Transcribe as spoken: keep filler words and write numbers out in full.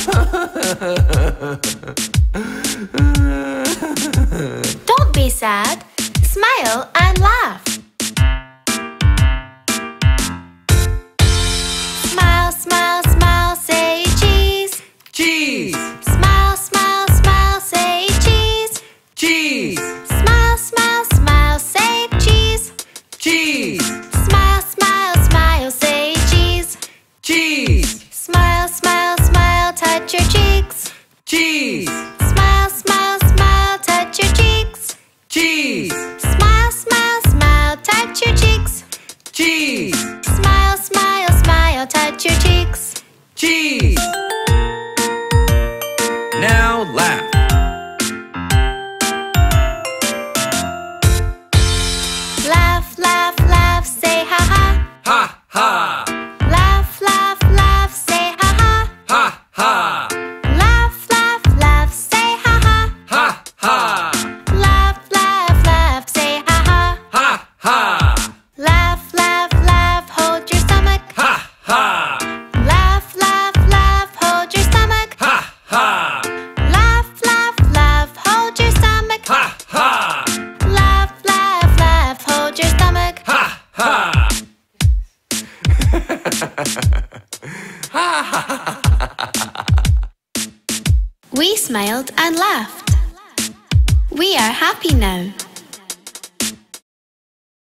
Don't be sad. Smile and laugh. Smile, smile, smile, say cheese. Cheese. Smile, smile, smile, say cheese. Cheese. Smile, smile, smile, say cheese. Cheese. Smile, smile, smile, say cheese. Cheese. Smile, smile, smile, touch your cheeks. Cheese. Smile, smile, smile, touch your cheeks. Cheese. Smile, smile, smile, touch your cheeks. Cheese. Smile, smile, smile, touch your cheeks. Cheese. Now laugh. Laugh, laugh, laugh, say ha ha. Ha ha. Laugh, laugh, laugh, say ha ha. Ha ha. Laugh, laugh, laugh, say ha ha. Ha ha. Laugh, laugh, laugh, say ha ha. Ha ha. Laugh, laugh, laugh, hold your stomach. Ha ha. Laugh, laugh, laugh, hold your stomach. Ha ha. Laugh, laugh, laugh, hold your stomach. Ha ha. Laugh, laugh, laugh, hold your stomach. Ha ha. We smiled and laughed. We are happy now.